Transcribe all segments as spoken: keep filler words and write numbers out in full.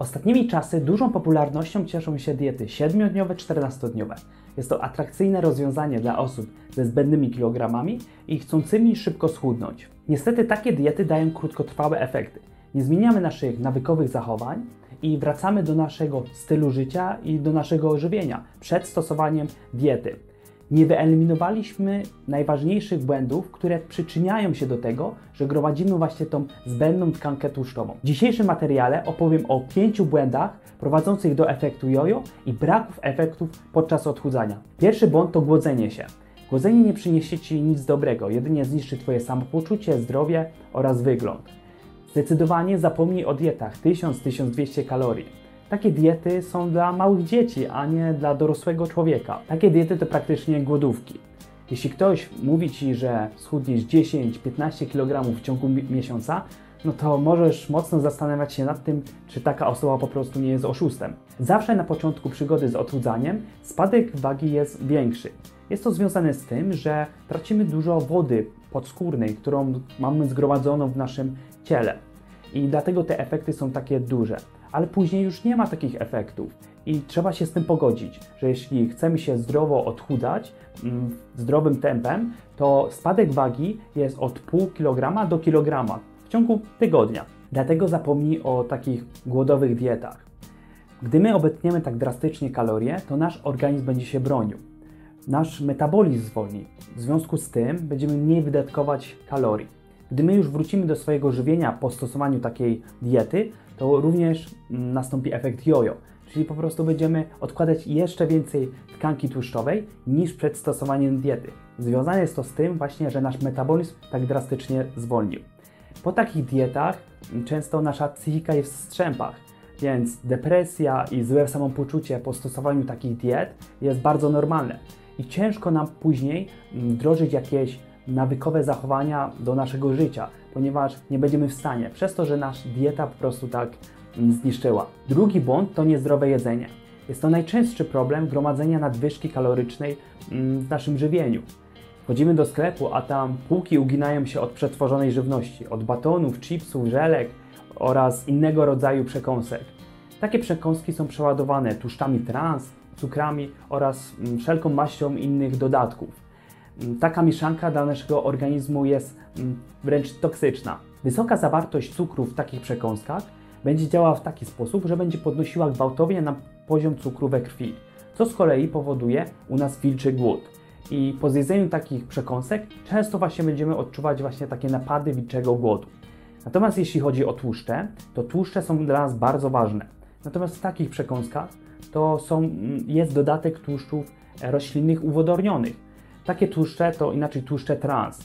Ostatnimi czasy dużą popularnością cieszą się diety siedmiodniowe, czternastodniowe. Jest to atrakcyjne rozwiązanie dla osób ze zbędnymi kilogramami i chcącymi szybko schudnąć. Niestety takie diety dają krótkotrwałe efekty. Nie zmieniamy naszych nawykowych zachowań i wracamy do naszego stylu życia i do naszego żywienia przed stosowaniem diety. Nie wyeliminowaliśmy najważniejszych błędów, które przyczyniają się do tego, że gromadzimy właśnie tą zbędną tkankę tłuszczową. W dzisiejszym materiale opowiem o pięciu błędach prowadzących do efektu jojo i braków efektów podczas odchudzania. Pierwszy błąd to głodzenie się. Głodzenie nie przyniesie Ci nic dobrego, jedynie zniszczy Twoje samopoczucie, zdrowie oraz wygląd. Zdecydowanie zapomnij o dietach tysiąc do tysiąc dwieście kalorii. Takie diety są dla małych dzieci, a nie dla dorosłego człowieka. Takie diety to praktycznie głodówki. Jeśli ktoś mówi Ci, że schudniesz dziesięć do piętnastu kilogramów w ciągu miesiąca, no to możesz mocno zastanawiać się nad tym, czy taka osoba po prostu nie jest oszustem. Zawsze na początku przygody z odchudzaniem spadek wagi jest większy. Jest to związane z tym, że tracimy dużo wody podskórnej, którą mamy zgromadzoną w naszym ciele. I dlatego te efekty są takie duże. Ale później już nie ma takich efektów i trzeba się z tym pogodzić, że jeśli chcemy się zdrowo odchudzać, mm, zdrowym tempem, to spadek wagi jest od pół kilograma do kilograma w ciągu tygodnia. Dlatego zapomnij o takich głodowych dietach. Gdy my obetniemy tak drastycznie kalorie, to nasz organizm będzie się bronił. Nasz metabolizm zwolni. W związku z tym będziemy mniej wydatkować kalorii. Gdy my już wrócimy do swojego żywienia po stosowaniu takiej diety, to również nastąpi efekt jojo, czyli po prostu będziemy odkładać jeszcze więcej tkanki tłuszczowej niż przed stosowaniem diety. Związane jest to z tym właśnie, że nasz metabolizm tak drastycznie zwolnił. Po takich dietach często nasza psychika jest w strzępach, więc depresja i złe samopoczucie po stosowaniu takich diet jest bardzo normalne i ciężko nam później wdrożyć jakieś nawykowe zachowania do naszego życia, ponieważ nie będziemy w stanie, przez to, że nasza dieta po prostu tak zniszczyła. Drugi błąd to niezdrowe jedzenie. Jest to najczęstszy problem gromadzenia nadwyżki kalorycznej w naszym żywieniu. Wchodzimy do sklepu, a tam półki uginają się od przetworzonej żywności, od batonów, chipsów, żelek oraz innego rodzaju przekąsek. Takie przekąski są przeładowane tłuszczami trans, cukrami oraz wszelką maścią innych dodatków. Taka mieszanka dla naszego organizmu jest wręcz toksyczna. Wysoka zawartość cukru w takich przekąskach będzie działała w taki sposób, że będzie podnosiła gwałtownie nam poziom cukru we krwi, co z kolei powoduje u nas wilczy głód. I po zjedzeniu takich przekąsek często właśnie będziemy odczuwać właśnie takie napady wilczego głodu. Natomiast jeśli chodzi o tłuszcze, to tłuszcze są dla nas bardzo ważne. Natomiast w takich przekąskach to są, jest dodatek tłuszczów roślinnych uwodornionych. Takie tłuszcze to inaczej tłuszcze trans.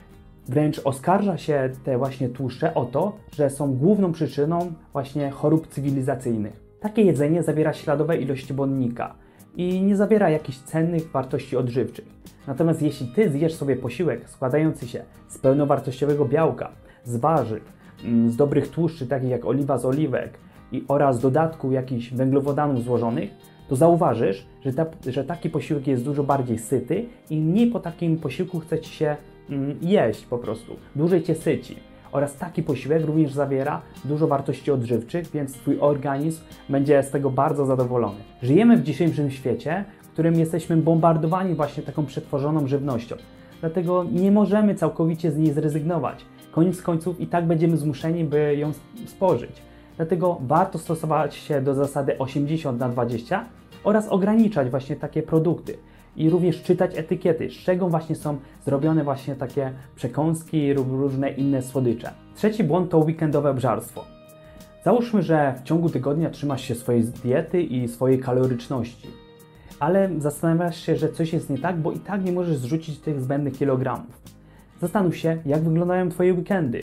Wręcz oskarża się te właśnie tłuszcze o to, że są główną przyczyną właśnie chorób cywilizacyjnych. Takie jedzenie zawiera śladowe ilości błonnika i nie zawiera jakichś cennych wartości odżywczych. Natomiast jeśli Ty zjesz sobie posiłek składający się z pełnowartościowego białka, z warzyw, z dobrych tłuszczy takich jak oliwa z oliwek i oraz dodatku jakichś węglowodanów złożonych, to zauważysz, że, ta, że taki posiłek jest dużo bardziej syty i mniej po takim posiłku chce Ci się mm, jeść po prostu, dłużej Cię syci. Oraz taki posiłek również zawiera dużo wartości odżywczych, więc Twój organizm będzie z tego bardzo zadowolony. Żyjemy w dzisiejszym świecie, w którym jesteśmy bombardowani właśnie taką przetworzoną żywnością. Dlatego nie możemy całkowicie z niej zrezygnować. Koniec końców i tak będziemy zmuszeni, by ją spożyć. Dlatego warto stosować się do zasady osiemdziesiąt na dwadzieścia oraz ograniczać właśnie takie produkty i również czytać etykiety, z czego właśnie są zrobione właśnie takie przekąski lub różne inne słodycze. Trzeci błąd to weekendowe obżarstwo. Załóżmy, że w ciągu tygodnia trzymasz się swojej diety i swojej kaloryczności, ale zastanawiasz się, że coś jest nie tak, bo i tak nie możesz zrzucić tych zbędnych kilogramów. Zastanów się, jak wyglądają Twoje weekendy.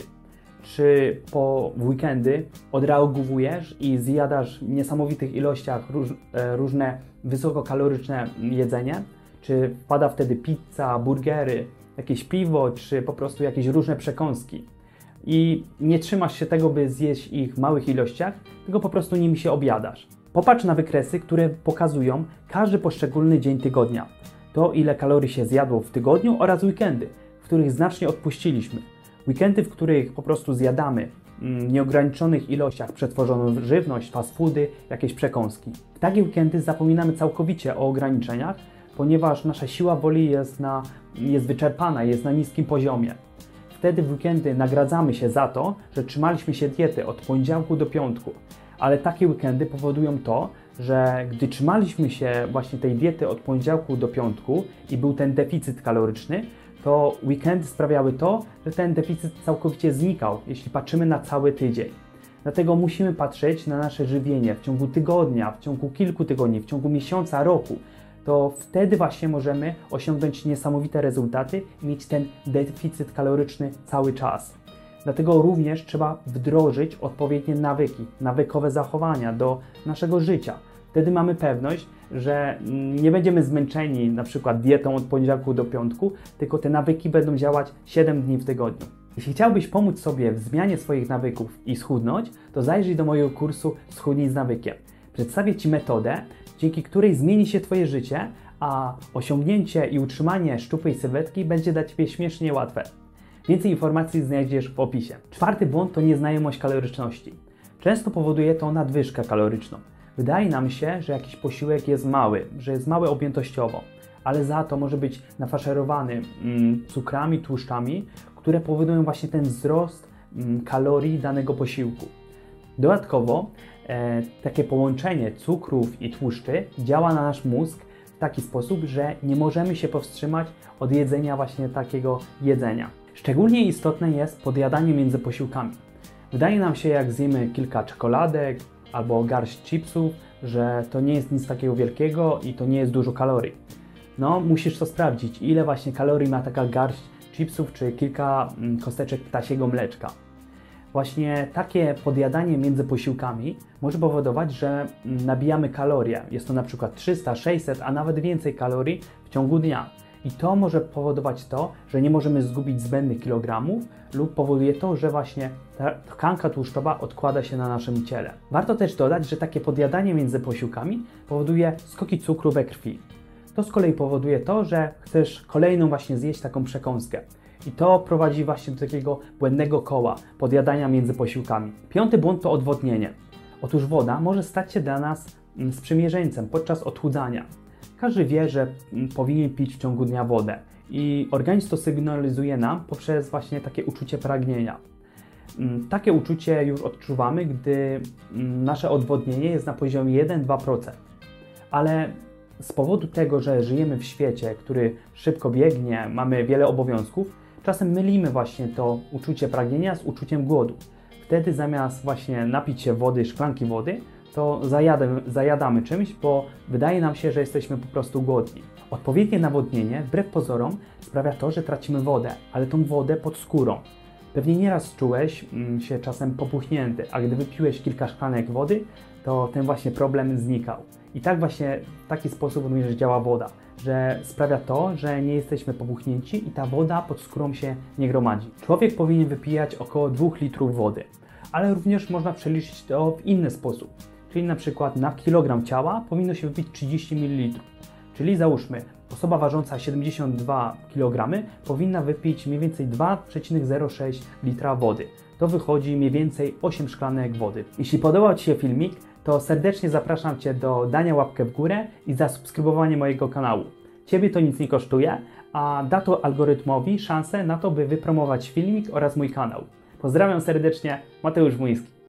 Czy po weekendy odreagowujesz i zjadasz w niesamowitych ilościach róż, e, różne wysokokaloryczne jedzenie? Czy wpada wtedy pizza, burgery, jakieś piwo, czy po prostu jakieś różne przekąski? I nie trzymasz się tego, by zjeść ich w małych ilościach, tylko po prostu nimi się objadasz. Popatrz na wykresy, które pokazują każdy poszczególny dzień tygodnia. To, ile kalorii się zjadło w tygodniu oraz weekendy, w których znacznie odpuściliśmy. Weekendy, w których po prostu zjadamy mm, nieograniczonych ilościach przetworzoną żywność, fast foody, jakieś przekąski. W takie weekendy zapominamy całkowicie o ograniczeniach, ponieważ nasza siła woli jest, na, jest wyczerpana, jest na niskim poziomie. Wtedy w weekendy nagradzamy się za to, że trzymaliśmy się diety od poniedziałku do piątku, ale takie weekendy powodują to, że gdy trzymaliśmy się właśnie tej diety od poniedziałku do piątku i był ten deficyt kaloryczny, to weekendy sprawiały to, że ten deficyt całkowicie znikał, jeśli patrzymy na cały tydzień. Dlatego musimy patrzeć na nasze żywienie w ciągu tygodnia, w ciągu kilku tygodni, w ciągu miesiąca, roku. To wtedy właśnie możemy osiągnąć niesamowite rezultaty i mieć ten deficyt kaloryczny cały czas. Dlatego również trzeba wdrożyć odpowiednie nawyki, nawykowe zachowania do naszego życia. Wtedy mamy pewność, że nie będziemy zmęczeni na przykład dietą od poniedziałku do piątku, tylko te nawyki będą działać siedem dni w tygodniu. Jeśli chciałbyś pomóc sobie w zmianie swoich nawyków i schudnąć, to zajrzyj do mojego kursu Schudnij z nawykiem. Przedstawię Ci metodę, dzięki której zmieni się Twoje życie, a osiągnięcie i utrzymanie szczupłej sylwetki będzie dla Ciebie śmiesznie łatwe. Więcej informacji znajdziesz w opisie. Czwarty błąd to nieznajomość kaloryczności. Często powoduje to nadwyżkę kaloryczną. Wydaje nam się, że jakiś posiłek jest mały, że jest mały objętościowo, ale za to może być nafaszerowany mm, cukrami, tłuszczami, które powodują właśnie ten wzrost mm, kalorii danego posiłku. Dodatkowo e, takie połączenie cukrów i tłuszczy działa na nasz mózg w taki sposób, że nie możemy się powstrzymać od jedzenia właśnie takiego jedzenia. Szczególnie istotne jest podjadanie między posiłkami. Wydaje nam się, jak zjemy kilka czekoladek albo garść chipsów, że to nie jest nic takiego wielkiego i to nie jest dużo kalorii. No, musisz to sprawdzić, ile właśnie kalorii ma taka garść chipsów czy kilka kosteczek ptasiego mleczka. Właśnie takie podjadanie między posiłkami może powodować, że nabijamy kalorie. Jest to na przykład trzysta, sześćset, a nawet więcej kalorii w ciągu dnia. I to może powodować to, że nie możemy zgubić zbędnych kilogramów lub powoduje to, że właśnie ta tkanka tłuszczowa odkłada się na naszym ciele. Warto też dodać, że takie podjadanie między posiłkami powoduje skoki cukru we krwi. To z kolei powoduje to, że chcesz kolejną właśnie zjeść taką przekąskę. I to prowadzi właśnie do takiego błędnego koła podjadania między posiłkami. Piąty błąd to odwodnienie. Otóż woda może stać się dla nas sprzymierzeńcem podczas odchudzania. Każdy wie, że powinien pić w ciągu dnia wodę i organizm to sygnalizuje nam poprzez właśnie takie uczucie pragnienia. Takie uczucie już odczuwamy, gdy nasze odwodnienie jest na poziomie jeden do dwóch procent. Ale z powodu tego, że żyjemy w świecie, który szybko biegnie, mamy wiele obowiązków, czasem mylimy właśnie to uczucie pragnienia z uczuciem głodu. Wtedy zamiast właśnie napić się wody, szklanki wody, to zajadamy, zajadamy czymś, bo wydaje nam się, że jesteśmy po prostu głodni. Odpowiednie nawodnienie, wbrew pozorom, sprawia to, że tracimy wodę, ale tą wodę pod skórą. Pewnie nieraz czułeś mm, się czasem popuchnięty, a gdy wypiłeś kilka szklanek wody, to ten właśnie problem znikał. I tak właśnie w taki sposób również działa woda, że sprawia to, że nie jesteśmy popuchnięci i ta woda pod skórą się nie gromadzi. Człowiek powinien wypijać około dwóch litrów wody, ale również można przeliczyć to w inny sposób. Czyli na przykład na kilogram ciała powinno się wypić trzydzieści mililitrów. Czyli załóżmy, osoba ważąca siedemdziesiąt dwa kilogramy powinna wypić mniej więcej dwa przecinek zero sześć litra wody. To wychodzi mniej więcej osiem szklanek wody. Jeśli podobał Ci się filmik, to serdecznie zapraszam Cię do dania łapkę w górę i zasubskrybowania mojego kanału. Ciebie to nic nie kosztuje, a da to algorytmowi szansę na to, by wypromować filmik oraz mój kanał. Pozdrawiam serdecznie, Mateusz Młyński.